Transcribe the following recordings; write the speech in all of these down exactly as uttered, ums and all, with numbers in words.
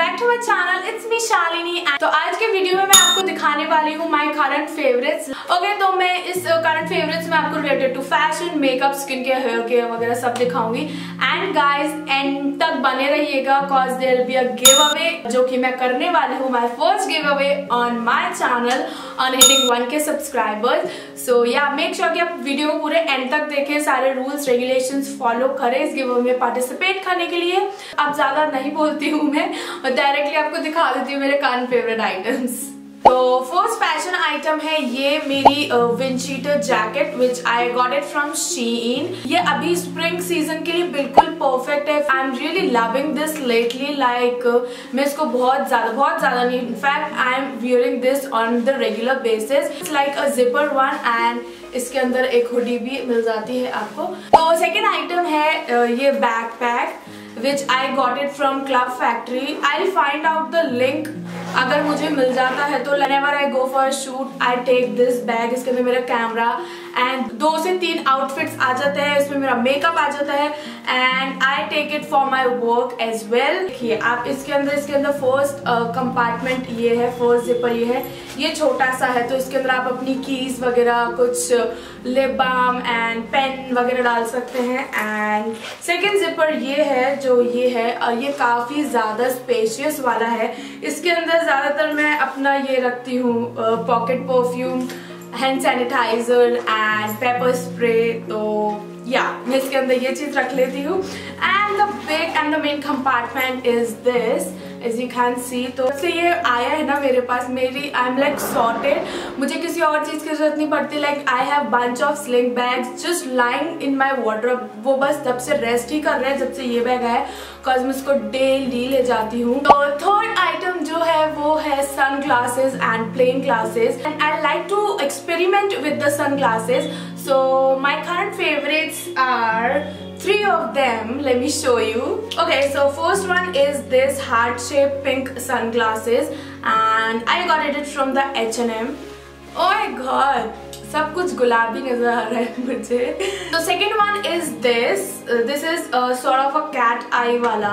Back to my channel, it's me Shalini. तो आज के वीडियो में मैं आपको दिखाने वाली हूँ माई करंट फेवरेट्स। ओके, तो मैं इस करंट फेवरेट्स में आपको related to fashion, makeup, skin care, hair care वगैरह सब दिखाऊंगी। एंड गाइज एंड तक बने रहिएगा cause there will be a giveaway जो कि मैं करने वाली हूँ, my first giveaway on my channel on hitting one K subscribers. So yeah make sure कि आप वीडियो को पूरे एंड तक देखें, सारे रूल्स रेगुलेशंस फॉलो करें इस गिव अवे में पार्टिसिपेट करने के लिए। अब ज्यादा नहीं बोलती हूँ मैं और डायरेक्टली आपको दिखा देती हूँ मेरे करंट फेवरेट आइटम्स। तो फर्स्ट फैशन आइटम है ये मेरी windcheater jacket which I got it from shein। ये अभी स्प्रिंग सीजन के लिए बिल्कुल परफेक्ट है। I am really loving this lately, like मैं इसको बहुत ज्यादा बहुत ज्यादा नहीं, in fact I am wearing this on the regular basis. It's like a zipper one and इसके अंदर एक हुडी भी मिल जाती है आपको। तो सेकेंड आइटम है ये backpack which I got it from Club Factory. I'll find out the link अगर मुझे मिल जाता है तो whenever I go for a shoot I take this bag। इसके अंदर मेरा कैमरा एंड दो से तीन आउटफिट्स आ जाते हैं, इसमें मेरा मेकअप आ जाता है and I take it for my work as well. देखिए आप इसके अंदर इसके अंदर फर्स्ट कंपार्टमेंट ये है, फर्स्ट जिपर ये है, ये छोटा सा है तो इसके अंदर आप अपनी कीज वगैरह, कुछ लिप बाम एंड पेन वगैरह डाल सकते हैं। एंड सेकेंड जिपर ये है जो ये है और ये काफी ज्यादा स्पेशियस वाला है। इसके अंदर ज्यादातर मैं अपना ये रखती हूँ pocket perfume, hand sanitizer and pepper spray. तो या मैं इसके अंदर ये चीज रख लेती हूँ। And the big and the main compartment is this, as you can see. तो से ये आया है ना मेरे पास, मेरी आई एम लाइक सॉर्टेड, मुझे किसी और चीज की जरूरत नहीं पड़ती। Like I have bunch of sling bags just lying in my wardrobe. वो बस तब से रेस्ट ही कर रहे हैं जब से ये बैग आया, बिकॉज मैं इसको डेली ले जाती हूँ। तो थर्ड आइटम जो है वो है sunglasses and plain glasses and I like to experiment with the sunglasses. So my current favorites are three of them. Let me show you. Okay, so first one is this heart-shaped pink sunglasses and I got it from the H and M. Oh my god, सब कुछ गुलाबी नजर आ रहा है मुझे। तो second one is this. Uh, this is a sort of a cat eye वाला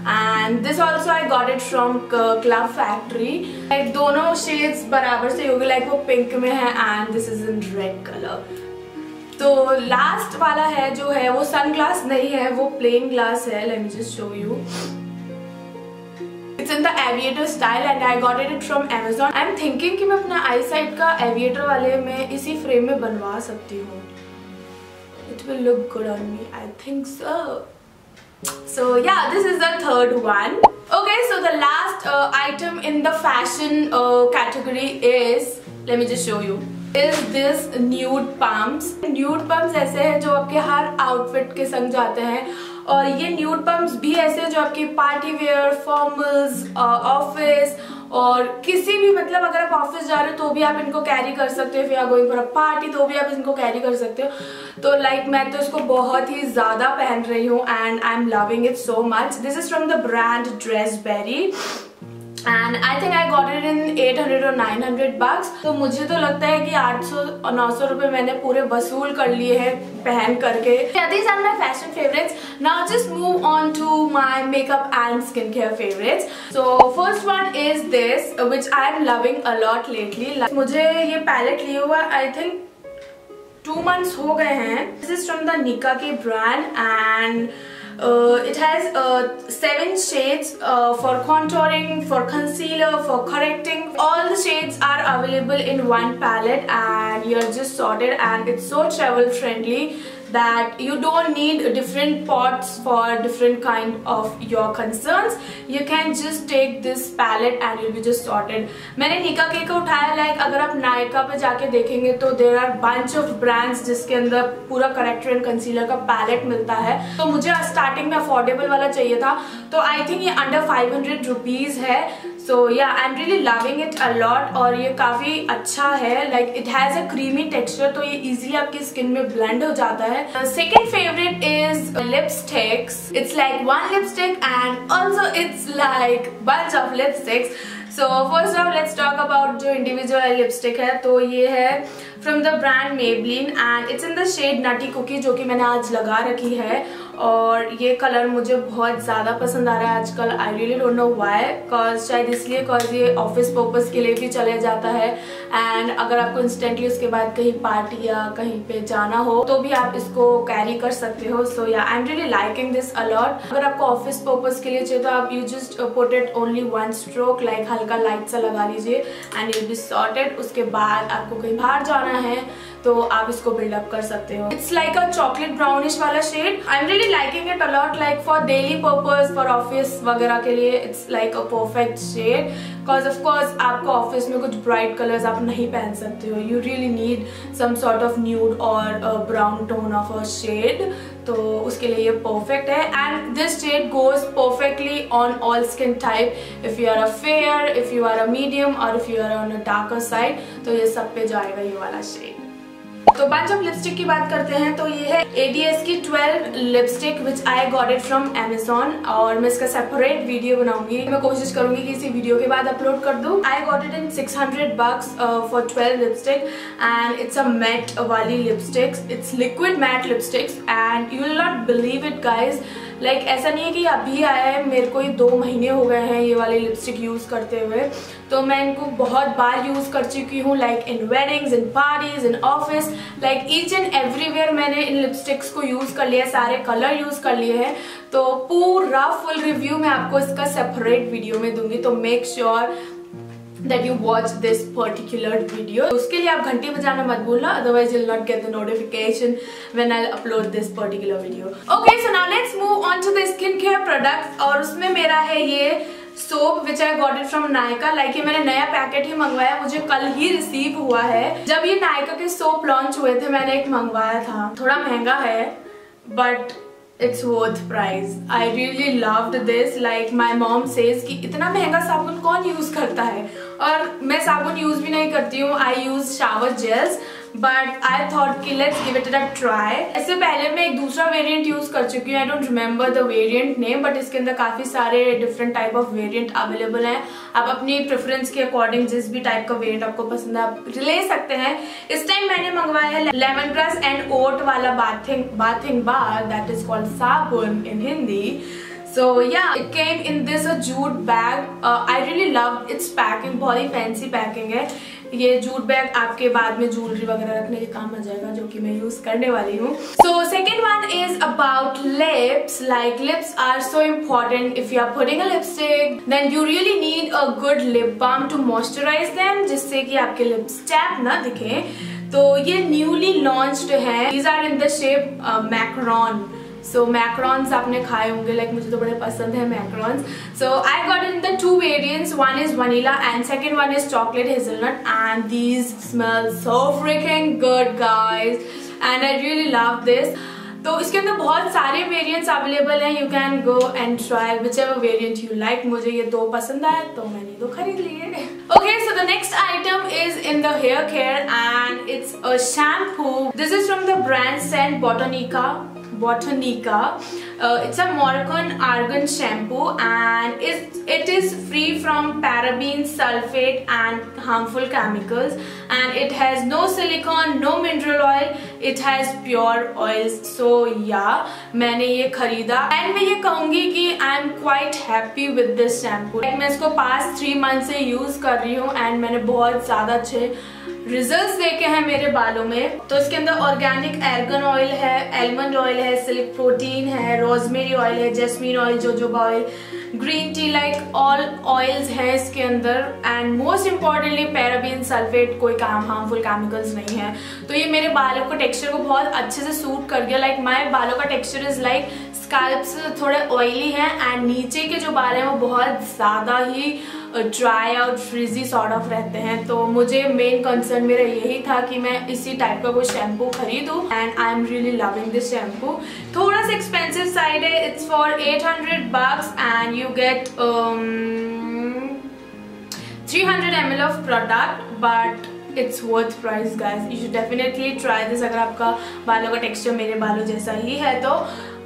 and this also I got it from Club Factory. Like दोनों shades बराबर से होंगे, like वो pink में है and this is in red color. तो last वाला है जो है वो सन ग्लास नहीं है, वो प्लेन ग्लास है। Let me just show you. It's in the aviator style and I got it from Amazon। I am thinking कि मैं अपना आई साइड का एविएटर वाले में इसी फ्रेम में बनवा सकती हूँ। It will look good on me, I think so. So yeah this is the third one. Okay, so the last item in the fashion category is, let me just show you, is this nude pumps। nude pumps ऐसे हैं जो आपके हर outfit के संग जाते हैं और ये nude pumps भी ऐसे हैं जो आपकी पार्टी वेयर, फॉर्मल्स, ऑफिस और किसी भी, मतलब अगर आप ऑफिस जा रहे हो तो भी आप इनको कैरी कर सकते हो, फिर आप गोइंग फॉर अ पार्टी तो भी आप इनको कैरी कर सकते हो। तो लाइक like, मैं तो इसको बहुत ही ज्यादा पहन रही हूँ and I am loving it so much. This is from the brand Dressberry and I think I got it in eight hundred और नाइन हंड्रेड bucks। तो मुझे तो लगता है कि आठ सौ और नौ सौ रुपए मैंने पूरे वसूल कर लिए हैं पहन करके। These are my fashion favorites. Now just move on to my makeup and skincare favorites. So first one is this which I am loving a lot lately. Like, मुझे ये पैलेट लिए हुआ आई थिंक टू मंथ्स हो गए हैं। This is from the Nykaa के brand and Uh, it has uh, seven shades uh, for contouring, for concealer, for correcting. All the shades are available in one palette and you're just sorted and it's so travel friendly that you don't need different pots for different kind of your concerns. You can just take this palette and you'll be just sorted. मैंने Nykaa के का उठाया, like अगर आप Nykaa पे जाके देखेंगे तो there are bunch of brands जिसके अंदर पूरा करेक्टर एंड कंसीलर का पैलेट मिलता है। तो मुझे स्टार्टिंग में अफोर्डेबल वाला चाहिए था तो आई थिंक ये अंडर फाइव हंड्रेड रुपीज है। So yeah I am really loving it a lot और ये काफी अच्छा है। Like it has a creamy texture तो ये इजीली आपकी स्किन में ब्लेंड हो जाता है। Second favourite is lipsticks. It's like one lipstick and also it's like bunch of lipsticks. So first of let's talk about जो इंडिविजुअल लिपस्टिक है, तो ये है from the brand Maybelline and it's in the shade nutty cookie जो कि मैंने आज लगा रखी है और ये कलर मुझे बहुत ज़्यादा पसंद आ रहा है आजकल। I really don't know why, cause शायद इसलिए कॉज ये ऑफिस पर्पज़ के लिए भी चले जाता है एंड अगर आपको इंस्टेंटली उसके बाद कहीं पार्टी या कहीं पे जाना हो तो भी आप इसको कैरी कर सकते हो। So yeah I am really liking this a lot. अगर आपको ऑफिस पर्पज़ के लिए चाहिए तो आप you just put it only one stroke, like हल्का लाइट सा लगा लीजिए एंड यू बी सॉर्टेड। उसके बाद आपको कहीं बाहर जाना है तो आप इसको बिल्डअप कर सकते हो। It's like a chocolate brownish वाला shade. I am really liking it a lot, like for daily purpose, for office वगैरह के लिए it's like a perfect shade. Cause of course आपको ऑफिस में कुछ ब्राइट कलर्स आप नहीं पहन सकते हो, you really need some sort of nude और brown tone of a shade, तो उसके लिए ये परफेक्ट है। And this shade goes perfectly on all skin type, if you are a fair, if you are a medium और if you are on a darker side, तो ये सब पे जाएगा ये वाला शेड। तो बंच ऑफ लिपस्टिक की बात करते हैं तो ये है ए डी एस की twelve lipstick which I got it from Amazon और मैं इसका सेपरेट वीडियो बनाऊंगी। मैं कोशिश करूंगी कि इसी वीडियो के बाद अपलोड कर दूं। I got it in six hundred bucks for twelve lipstick and it's a matte वाली lipsticks, it's liquid matte lipsticks and you will not believe it guys, like like, ऐसा नहीं है कि अभी आया है, मेरे को ही दो महीने हो गए हैं ये वाली लिपस्टिक यूज़ करते हुए। तो मैं इनको बहुत बार यूज़ कर चुकी हूँ, like in weddings, in parties, in office, like each and everywhere मैंने इन लिपस्टिक्स को यूज़ कर लिया, सारे कलर यूज़ कर लिए हैं। तो पूरा फुल रिव्यू मैं आपको इसका सेपरेट वीडियो में दूंगी, तो make sure that you watch this particular video. उसके लिए आप घंटी बजाना मत भूलना, otherwise you'll not get the notification when I'll upload this particular video. Okay, so now let's move on to the skincare products और उसमें मेरा है ये soap which I got it from Nykaa. Like ये मैंने नया पैकेट ही मंगवाया, मुझे कल ही रिसीव हुआ है। जब ये नायका के सोप लॉन्च हुए थे मैंने एक मंगवाया था, थोड़ा महंगा है but it's worth price. I really loved this. Like my mom says कि इतना महंगा साबुन कौन यूज करता है, और मैं साबुन यूज भी नहीं करती हूँ, I use shower gels, but I thought कि let's give it a try. इससे पहले मैं एक दूसरा वेरिएंट यूज कर चुकी हूँ, I don't remember the variant name, but इसके अंदर काफी सारे different type of variant available हैं। आप अपनी प्रेफरेंस के अकॉर्डिंग जिस भी टाइप का वेरिएंट आपको पसंद है आप ले सकते हैं। इस टाइम मैंने मंगवाया है लेमन ग्रास एंड ओट वाला bathing bathing bar, that is called sabun in Hindi. So yeah, it came in this a jute bag. Uh, I really loved its packing, बहुत ही फैंसी पैकिंग है। ये जूट बैग आपके बाद में ज्वेलरी वगैरह रखने के काम आ जाएगा, जो कि मैं यूज करने वाली हूँ। So second one is about lips. Like lips are so important. If you are putting a lipstick then you really need a good lip balm to moisturise them, जिससे कि आपके लिप्स चैप ना दिखे। तो ये न्यूली लॉन्च्ड है, these are in the shape macaron. So macarons आपने खाए होंगे, लाइक मुझे तो बड़े पसंद है macarons. So I got in the two variants, one is vanilla and second one is chocolate hazelnut and these smell so freaking good guys and I really love this. तो इसके अंदर बहुत सारे वेरिएंट्स अवेलेबल हैं, you can go and try whichever variant you like. मुझे ये दो पसंद आए तो मैंने दो खरीद लिए। Okay, so the next item is in the hair care and it's a shampoo. This is from the brand St Botanica Botanica. Uh, it's a Moroccan Argan shampoo and it, it is free from paraben, sulfate and harmful chemicals, and it has no silicone, no mineral oil, it has pure oils. So yeah, मैंने ये खरीदा and मैं ये कहूँगी कि I am quite happy with this shampoo. Like, मैं इसको past three months से यूज कर रही हूँ and मैंने बहुत ज़्यादा अच्छे रिजल्ट्स देखे हैं मेरे बालों में। तो इसके अंदर ऑर्गेनिक आर्गन ऑयल है, एलमंड ऑयल है, सिल्क प्रोटीन है, रोजमेरी ऑयल है, jasmine oil, jojoba oil, green tea, like all oils हैं इसके अंदर and most importantly paraben, sulphate, कोई काम हार्मफुल केमिकल्स नहीं है। तो ये मेरे बालों को टेक्सचर को बहुत अच्छे से सूट कर गया। लाइक माय बालों का टेक्सचर इज लाइक स्कैल्प्स थोड़े ऑयली हैं एंड नीचे के जो बाल हैं वो बहुत ज़्यादा ही dry out frizzy sort of रहते हैं। तो मुझे मेन कंसर्न मेरा यही था कि मैं इसी टाइप का कोई शैम्पू खरीदूं and I am really loving this shampoo. थोड़ा सा एक्सपेंसिव साइड है, it's for eight hundred bucks and you get three hundred M L of product, but it's worth price guys. You should definitely try this अगर आपका बालों का texture मेरे बालों जैसा ही है तो।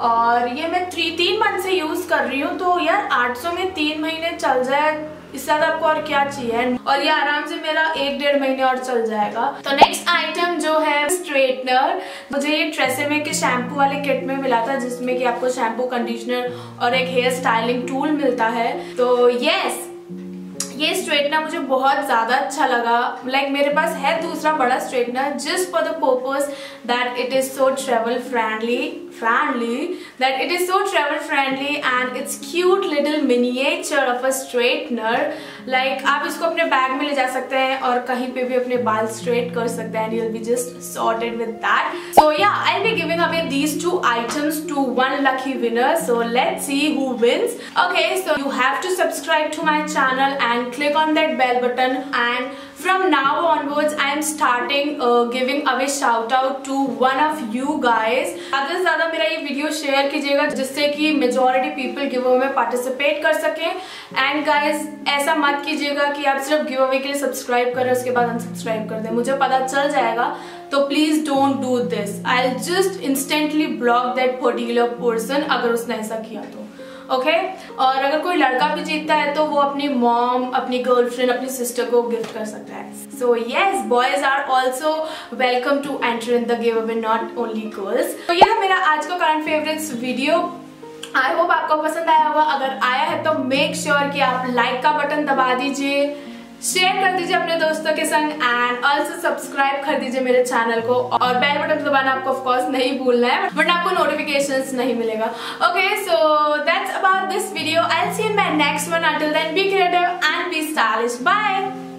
और ये मैं थ्री तीन मंथ से यूज कर रही हूँ। तो यार आठ सौ में तीन महीने चल जाए, इससे ज्यादा आपको और क्या चाहिए। और ये आराम से मेरा एक डेढ़ महीने और चल जाएगा। तो नेक्स्ट आइटम जो है स्ट्रेटनर। मुझे ये ट्रेसेमे के शैम्पू वाले किट में मिला था, जिसमें कि आपको शैम्पू, कंडीशनर और एक हेयर स्टाइलिंग टूल मिलता है। तो यस, ये स्ट्रेटनर मुझे बहुत ज्यादा अच्छा लगा। लाइक like, मेरे पास है दूसरा बड़ा straightener just for the purpose that it is so travel friendly friendly that it is so travel friendly and it's cute little miniature of a straightener. like आप इसको अपने बैग में ले जा सकते हैं और कहीं पे भी अपने बाल स्ट्रेट कर सकते हैं and you'll be just sorted with that. So yeah, I'll be giving away these two items to one lucky winner. So let's see who wins. Okay, so you have to subscribe to my channel and click on that bell button, and from now onwards I am starting uh, giving away shout out to one of you guys. ज़्यादा से ज़्यादा मेरा ये video share कीजिएगा जिससे कि majority people give away में participate कर सकें। एंड गाइज, ऐसा मत कीजिएगा कि आप सिर्फ गिव अवे के लिए सब्सक्राइब करें उसके बाद अनसब्सक्राइब कर दें, मुझे पता चल जाएगा। तो please don't do this, I will just instantly block that particular person अगर उसने ऐसा किया तो। Okay okay? और अगर कोई लड़का भी जीतता है तो वो अपनी मॉम, अपनी गर्लफ्रेंड, अपनी सिस्टर को गिफ्ट कर सकता है। So yes, boys are also welcome to enter in the give away, not only girls. तो यह मेरा आज का current favourites video. I hope आपको पसंद आया होगा। अगर आया है तो मेक श्योर sure कि आप लाइक का बटन दबा दीजिए, शेयर कर दीजिए अपने दोस्तों के संग, एंड ऑल्सो सब्सक्राइब कर दीजिए मेरे चैनल को। और बेल बटन दबाना आपको ऑफ कोर्स नहीं भूलना है, वरना आपको नोटिफिकेशंस नहीं मिलेगा। Okay, so that's about this video. I will see you in my next one. Until then be creative and be stylish. Bye.